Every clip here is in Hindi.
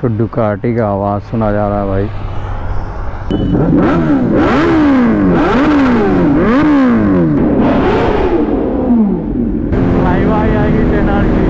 तो डुकाटी का आवाज़ सुना जा रहा है भाई। आएगी 10R की।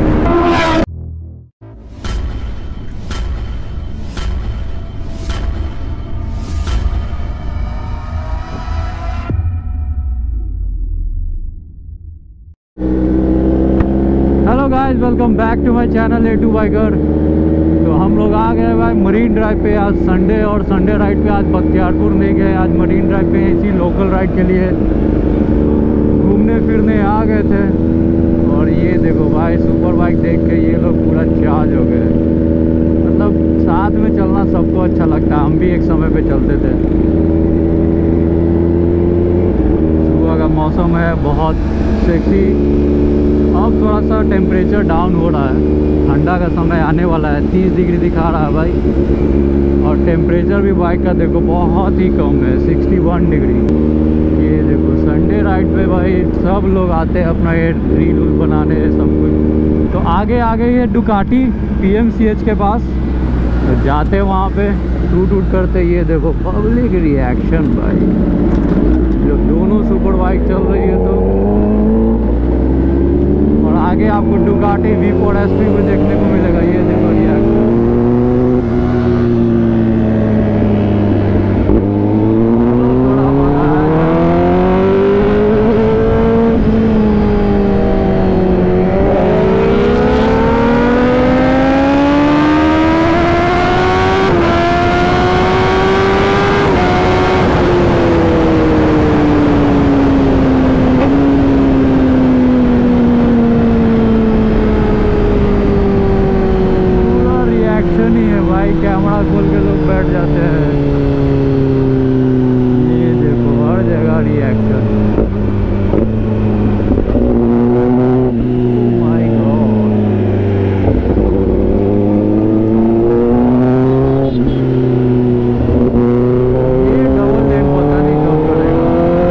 Hello guys, welcome back to my channel A2 biker. तो हम लोग आ गए भाई मरीन ड्राइव पे। आज संडे और संडे राइड पे आज बख्तियारपुर नहीं गए, आज मरीन ड्राइव पे इसी लोकल राइड के लिए घूमने फिरने आ गए थे। और ये देखो भाई, सुपर बाइक देख के ये लोग पूरा चार्ज हो गए। मतलब साथ में चलना सबको अच्छा लगता है, हम भी एक समय पे चलते थे। सुबह का मौसम है बहुत सेक्सी। अब थोड़ा सा टेम्परेचर डाउन हो रहा है, ठंडा का समय आने वाला है। 30 डिग्री दिखा रहा है भाई, और टेम्परेचर भी बाइक का देखो बहुत ही कम है, 61 डिग्री। ये देखो संडे राइड पे भाई सब लोग आते हैं अपना ये रील बनाने सब कुछ। तो आगे आगे ये डुकाटी PMCH के पास तो जाते वहाँ पे शूट करते। ये देखो पब्लिक रिएक्शन भाई, जब दोनों सुपर बाइक चल रही है तो। और आगे आपको डुकाटी V4 SP में देखने को मिलेगा। ये देखो रिएक्शन, कैमरा खोल के लोग बैठ जाते हैं। ये देखो हर जगह रिएक्शन। माय गॉड, ये डबल लेन पता नहीं कब करेगा।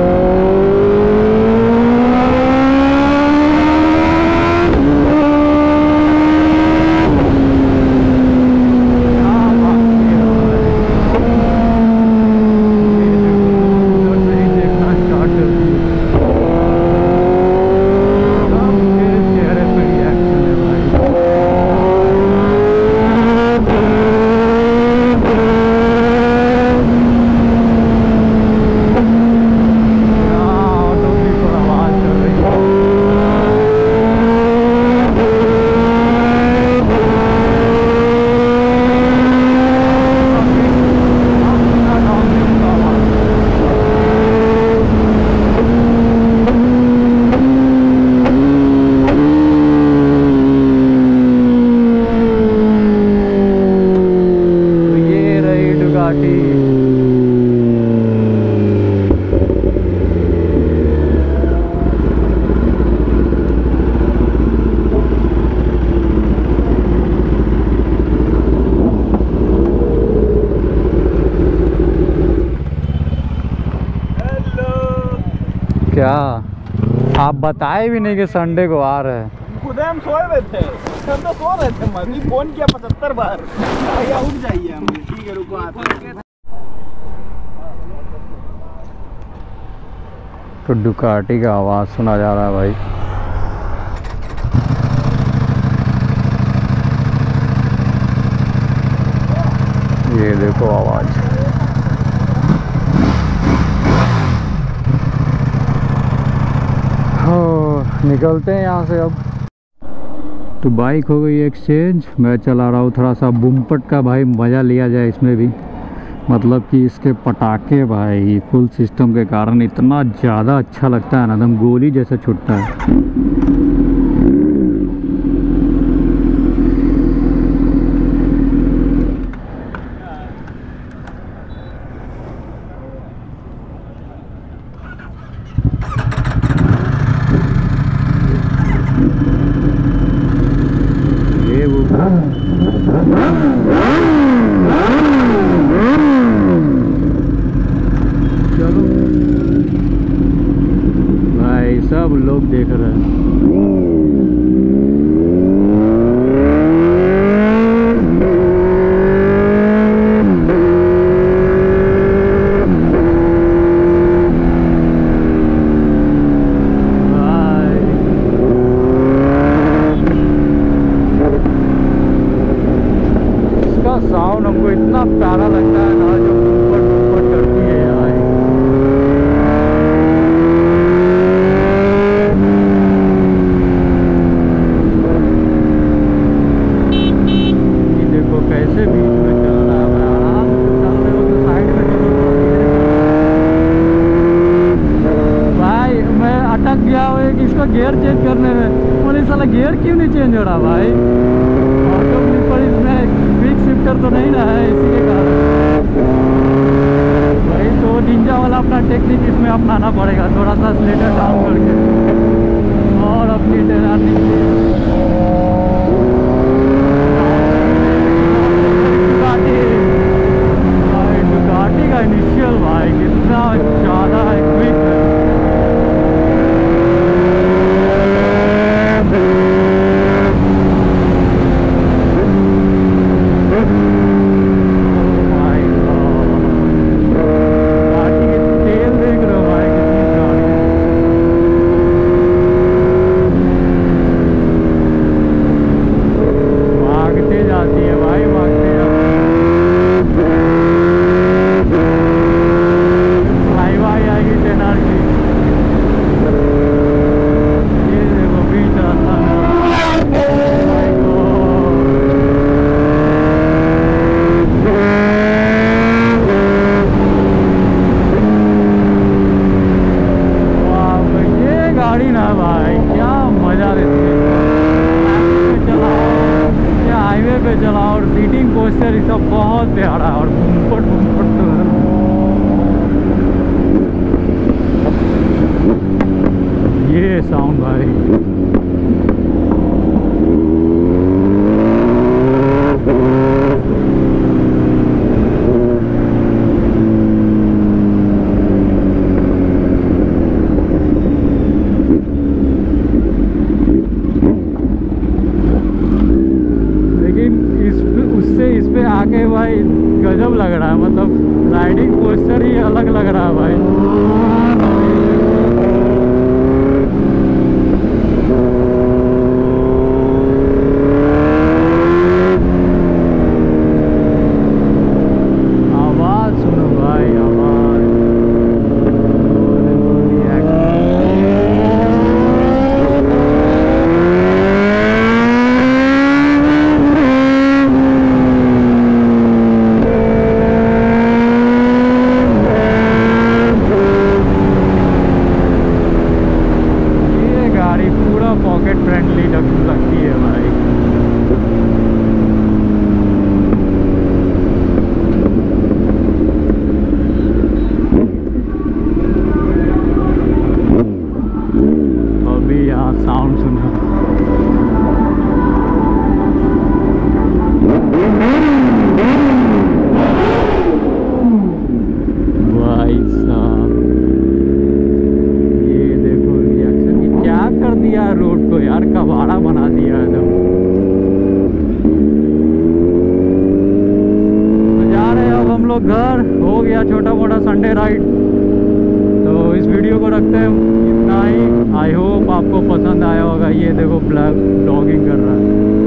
क्या आप बताए भी नहीं कि संडे को आ रहे हैं। खुद हम सोए हुए थे, हम तो सो रहे थे। मर्जी फोन किया 75 बार, भैया उठ जाइए। हम ठीक है रुको आते हैं। तो डुकाटी का आवाज़ सुना जा रहा है भाई। ये देखो आवाज़। निकलते हैं यहाँ से अब। तो बाइक हो गई एक्सचेंज, मैं चला रहा हूँ थोड़ा सा बुमपट का भाई मज़ा लिया जाए इसमें भी। मतलब कि इसके पटाखे भाई फुल सिस्टम के कारण इतना ज़्यादा अच्छा लगता है ना, एकदम गोली जैसा छूटता है। चलो भाई, सब लोग देख रहे हैं। इतना प्यारा लगता है ना जो ऊपर करती है यार। ये देखो कैसे बीच में चल रहा है भाई, आराम से चल रहे हो तो साइड में चलो, थोड़ा धीरे भाई। मैं अटक गया हूँ एक इसको गियर चेंज करने में, बोले साला गियर क्यों नहीं चेंज हो रहा भाई। ऑटो फ्लिपर इसमें क्विक शिफ्टर तो नहीं ना है, इसी के कारण भाई। तो निंजा वाला अपना टेक्निक इसमें अपनाना पड़ेगा, थोड़ा सा स्लेटर डाउन करके और अपनी डुकाटी का इनिशियल भाई कितना ज़्यादा क्विक है। चलाओ और सीटिंग पोस्चर इसका बहुत प्यारा है और घूमपट तो है। ये साउंड भाई इस पे आके भाई गजब लग रहा है, मतलब राइडिंग पोस्चर ही अलग लग रहा है भाई। आवाज सुनो भाई, आवाज पॉकेट फ्रेंडली लगती है भाई। अभी यहाँ साउंड सुनो भाई साहब, कर दिया रोड को यार, कबाड़ा बना दिया एकदम। तो जा रहे हैं अब हम लोग घर, हो गया छोटा मोटा संडे राइड। तो इस वीडियो को रखते हैं इतना ही। आई होप आपको पसंद आया होगा। ये देखो ब्लॉगिंग कर रहा है।